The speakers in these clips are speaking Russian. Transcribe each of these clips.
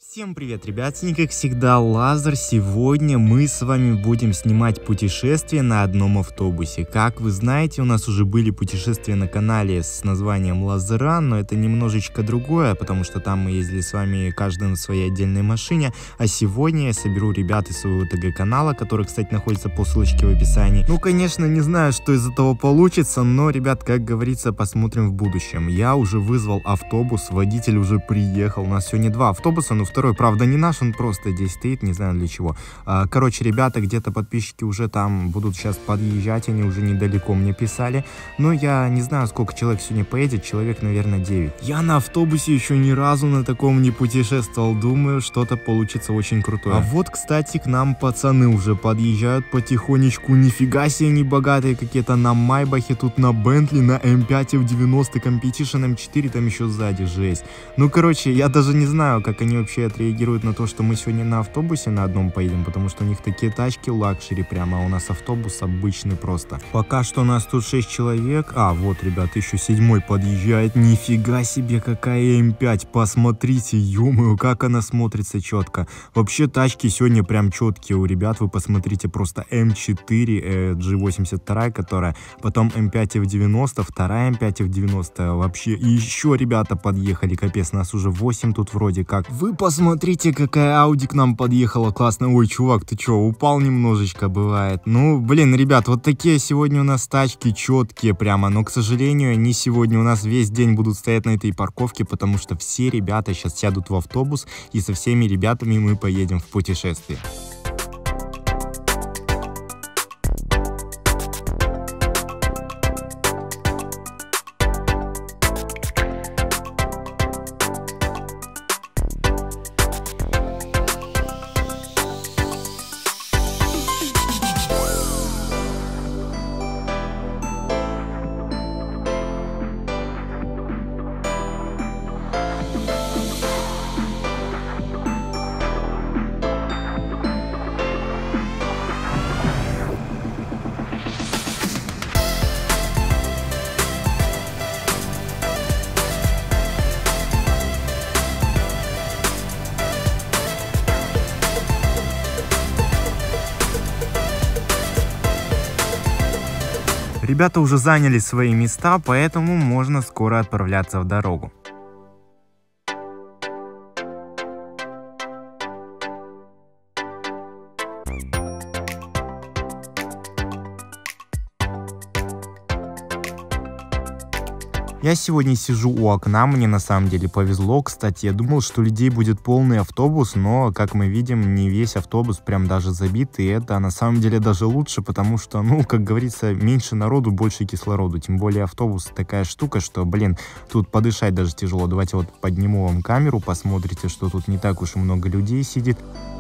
Всем привет, ребятки, как всегда, Лазар. Сегодня мы с вами будем снимать путешествие на одном автобусе. Как вы знаете, у нас уже были путешествия на канале с названием Лазаран, но это немножечко другое, потому что там мы ездили с вами каждый на своей отдельной машине. А сегодня я соберу ребят из своего ТГ-канала, который, кстати, находится по ссылочке в описании. Ну, конечно, не знаю, что из этого получится, но, ребят, как говорится, посмотрим в будущем. Я уже вызвал автобус, водитель уже приехал. У нас сегодня два автобуса, но второй, правда, не наш, он просто здесь стоит, не знаю для чего. Короче, ребята, где-то подписчики уже там будут сейчас подъезжать, они уже недалеко мне писали. Но я не знаю, сколько человек сегодня поедет, человек, наверное, 9. Я на автобусе еще ни разу на таком не путешествовал, думаю, что-то получится очень крутое. А вот, кстати, к нам пацаны уже подъезжают потихонечку, нифига себе они богатые какие-то, на Майбахе, тут на Бентли, на М5 F90 Competition M4, там еще сзади, жесть. Ну, короче, я даже не знаю, как они вообще отреагируют на то, что мы сегодня на автобусе на одном поедем, потому что у них такие тачки лакшери прямо, а у нас автобус обычный просто. Пока что у нас тут 6 человек. А, вот, ребят, еще 7-й подъезжает. Нифига себе, какая М5, посмотрите, ё-моё, как она смотрится четко. Вообще тачки сегодня прям четкие у ребят, вы посмотрите, просто М4 G82, которая, потом М5 F90, вторая М5 F90, вообще, и еще ребята подъехали, капец, нас уже 8 тут вроде как. Вы посмотрите, какая Ауди к нам подъехала, классно. Ой, чувак, ты чё, упал немножечко, бывает. Ну, блин, ребят, вот такие сегодня у нас тачки четкие прямо, но, к сожалению, они сегодня у нас весь день будут стоять на этой парковке, потому что все ребята сейчас сядут в автобус, и со всеми ребятами мы поедем в путешествие. Ребята уже заняли свои места, поэтому можно скоро отправляться в дорогу. Я сегодня сижу у окна, мне на самом деле повезло. Кстати, я думал, что людей будет полный автобус, но, как мы видим, не весь автобус прям даже забит, и это на самом деле даже лучше, потому что, ну, как говорится, меньше народу, больше кислороду. Тем более автобус такая штука, что, блин, тут подышать даже тяжело. Давайте вот подниму вам камеру, посмотрите, что тут не так уж и много людей сидит.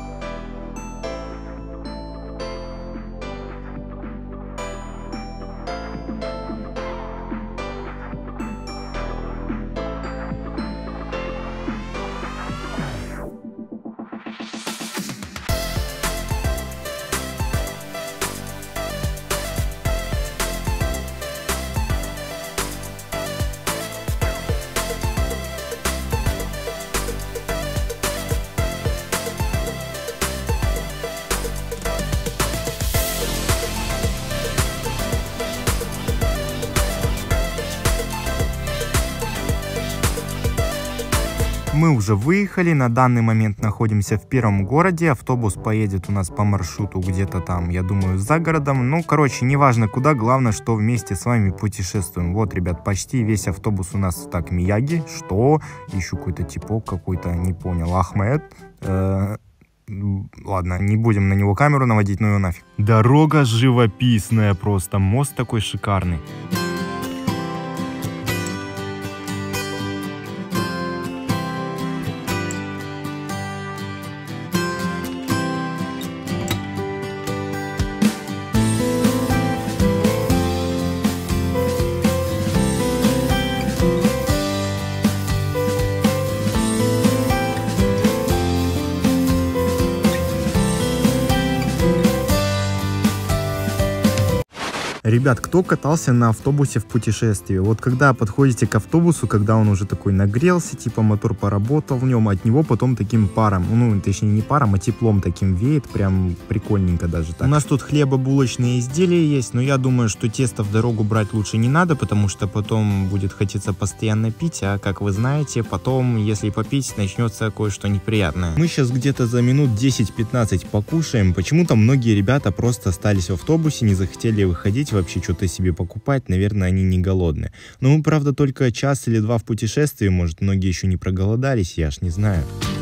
Мы уже выехали, на данный момент находимся в первом городе, автобус поедет у нас по маршруту где-то там, я думаю, за городом, ну, короче, неважно куда, главное, что вместе с вами путешествуем. Вот, ребят, почти весь автобус у нас, так, Мияги, что, еще какой-то типок какой-то, не понял, Ахмед, ладно, не будем на него камеру наводить, ну и нафиг. Дорога живописная просто, мост такой шикарный. Ребят, кто катался на автобусе в путешествии? Вот когда подходите к автобусу, когда он уже такой нагрелся, типа мотор поработал в нем, от него потом таким паром, ну точнее не паром, а теплом таким веет, прям прикольненько даже так. У нас тут хлебобулочные изделия есть, но я думаю, что тесто в дорогу брать лучше не надо, потому что потом будет хотеться постоянно пить, а как вы знаете, потом, если попить, начнется кое-что неприятное. Мы сейчас где-то за минут 10-15 покушаем. Почему-то многие ребята просто остались в автобусе, не захотели выходить, вообще что-то себе покупать, наверное, они не голодные. Но мы, правда, только час или два в путешествии, может, многие еще не проголодались, я ж не знаю.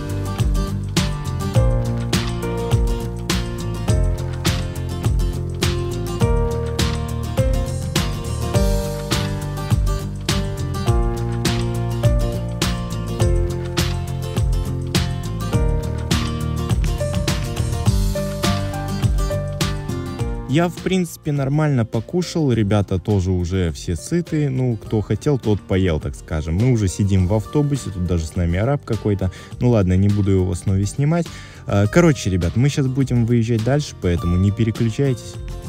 Я, в принципе, нормально покушал, ребята тоже уже все сыты, ну, кто хотел, тот поел, так скажем. Мы уже сидим в автобусе, тут даже с нами араб какой-то, ну ладно, не буду его в основе снимать. Короче, ребят, мы сейчас будем выезжать дальше, поэтому не переключайтесь.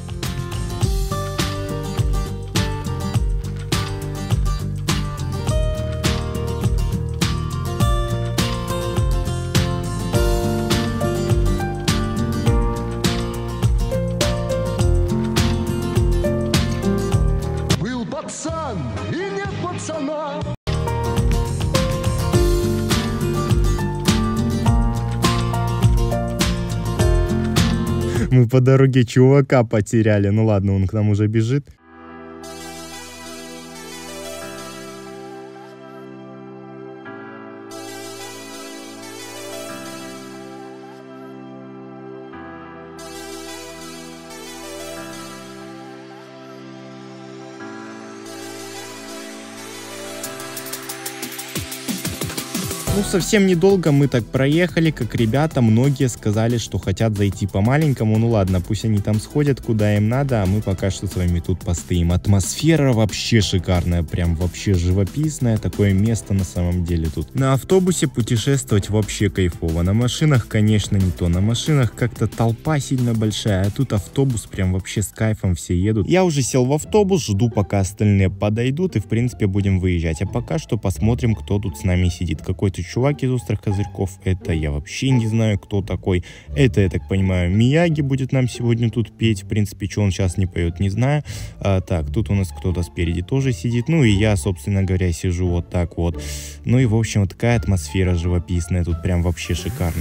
И нет пацана. Мы по дороге чувака потеряли, ну ладно, он к нам уже бежит. Ну, совсем недолго мы так проехали, как ребята, многие сказали, что хотят зайти по-маленькому. Ну ладно, пусть они там сходят, куда им надо, а мы пока что с вами тут постоим. Атмосфера вообще шикарная, прям вообще живописная, такое место на самом деле тут. На автобусе путешествовать вообще кайфово, на машинах, конечно, не то. На машинах как-то толпа сильно большая, а тут автобус прям вообще с кайфом все едут. Я уже сел в автобус, жду, пока остальные подойдут, и в принципе будем выезжать. А пока что посмотрим, кто тут с нами сидит. Какой-то чувак из «Острых козырьков», это я вообще не знаю, кто такой. Это, я так понимаю, Мияги будет нам сегодня тут петь. В принципе, что он сейчас не поет, не знаю. Так, тут у нас кто-то спереди тоже сидит. Ну и я, собственно говоря, сижу вот так вот. Ну и, в общем, вот такая атмосфера живописная. Тут прям вообще шикарно.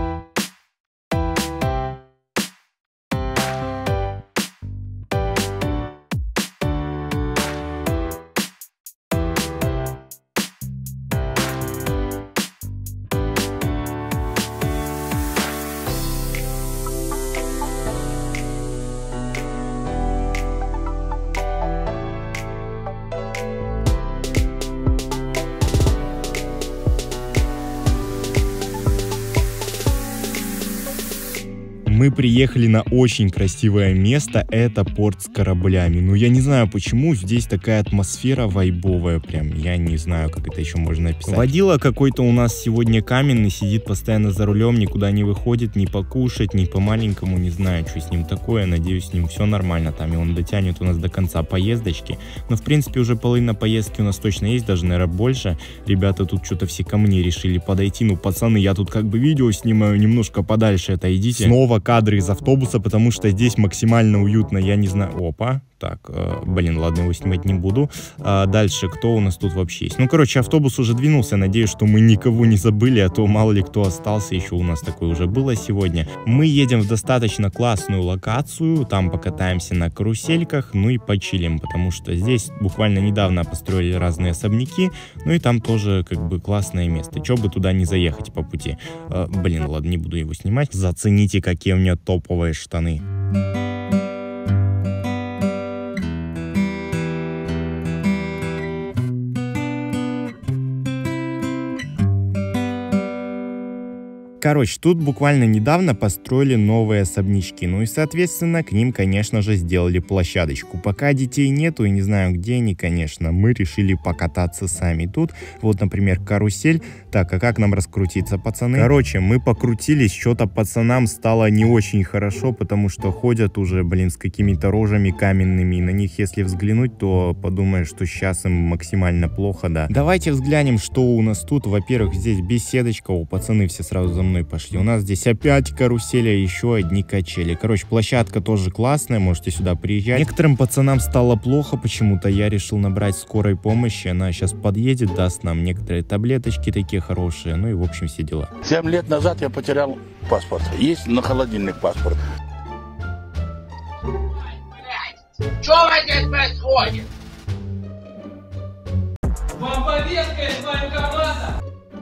Мы приехали на очень красивое место, это порт с кораблями. Ну, я не знаю, почему здесь такая атмосфера вайбовая, прям, я не знаю, как это еще можно описать. Водила какой-то у нас сегодня каменный, сидит постоянно за рулем, никуда не выходит, ни покушать, ни по-маленькому, не знаю, что с ним такое, надеюсь, с ним все нормально там, и он дотянет у нас до конца поездочки. Но, в принципе, уже половина поездки у нас точно есть, даже, наверное, больше. Ребята тут что-то все ко мне решили подойти, ну, пацаны, я тут как бы видео снимаю, немножко подальше отойдите. Снова кадры из автобуса, потому что здесь максимально уютно, я не знаю. Опа, так, блин, ладно, его снимать не буду. Дальше, кто у нас тут вообще есть? Ну, короче, автобус уже двинулся, надеюсь, что мы никого не забыли, а то мало ли кто остался, еще у нас такое уже было сегодня. Мы едем в достаточно классную локацию, там покатаемся на карусельках, ну и почилим, потому что здесь буквально недавно построили разные особняки, ну и там тоже как бы классное место, че бы туда не заехать по пути. Блин, ладно, не буду его снимать. Зацените, какие у меня топовые штаны. Короче, тут буквально недавно построили новые особнячки, ну и соответственно к ним, конечно же, сделали площадочку. Пока детей нету и не знаю, где они, конечно, мы решили покататься сами. Тут вот, например, карусель. Так, а как нам раскрутиться, пацаны? Короче, мы покрутились, что-то пацанам стало не очень хорошо, потому что ходят уже, блин, с какими-то рожами каменными. И на них, если взглянуть, то подумаешь, что сейчас им максимально плохо, да. Давайте взглянем, что у нас тут. Во-первых, здесь беседочка. О, пацаны все сразу за мной пошли. У нас здесь опять карусель, а еще одни качели. Короче, площадка тоже классная, можете сюда приезжать. Некоторым пацанам стало плохо почему-то. Я решил набрать скорой помощи. Она сейчас подъедет, даст нам некоторые таблеточки такие хорошие. Ну и в общем все дела. 7 лет назад я потерял паспорт. Есть на холодильник паспорт. Что здесь происходит? Вам повестка из военкомата?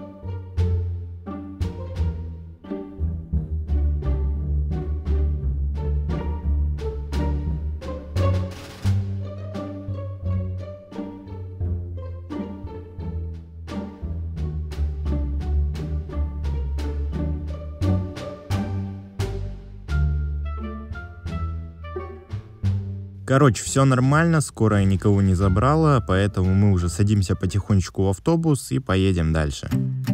Короче, все нормально, скорая никого не забрала, поэтому мы уже садимся потихонечку в автобус и поедем дальше.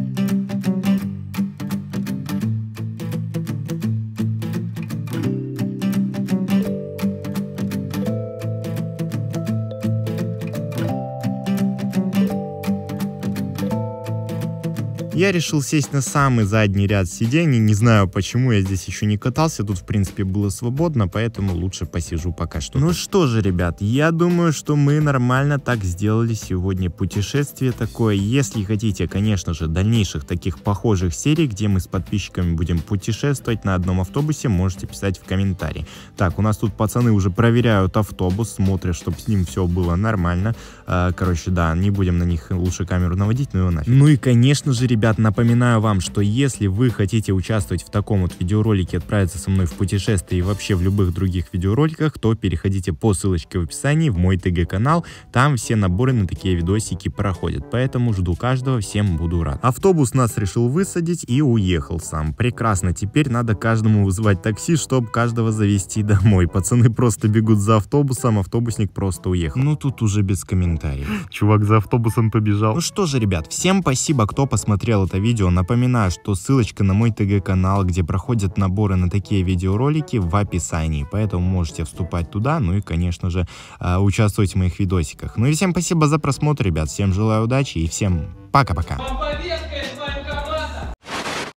Я решил сесть на самый задний ряд сидений, не знаю почему, я здесь еще не катался, тут в принципе было свободно, поэтому лучше посижу пока что. Ну что же, ребят, я думаю, что мы нормально так сделали сегодня путешествие такое. Если хотите, конечно же, дальнейших таких похожих серий, где мы с подписчиками будем путешествовать на одном автобусе, можете писать в комментарии. Так, у нас тут пацаны уже проверяют автобус, смотрят, чтобы с ним все было нормально. Короче, да, не будем на них лучше камеру наводить, но его нафиг. Ну и конечно же, ребят, напоминаю вам, что если вы хотите участвовать в таком вот видеоролике, отправиться со мной в путешествие и вообще в любых других видеороликах, то переходите по ссылочке в описании в мой ТГ-канал, там все наборы на такие видосики проходят, поэтому жду каждого, всем буду рад. Автобус нас решил высадить и уехал сам. Прекрасно, теперь надо каждому вызывать такси, чтобы каждого завести домой. Пацаны просто бегут за автобусом, автобусник просто уехал. Ну тут уже без комментариев. Чувак за автобусом побежал. Ну что же, ребят, всем спасибо, кто посмотрел это видео. Напоминаю, что ссылочка на мой ТГ-канал, где проходят наборы на такие видеоролики, в описании, поэтому можете вступать туда, ну и конечно же участвовать в моих видосиках. Ну и всем спасибо за просмотр, ребят, всем желаю удачи и всем пока-пока.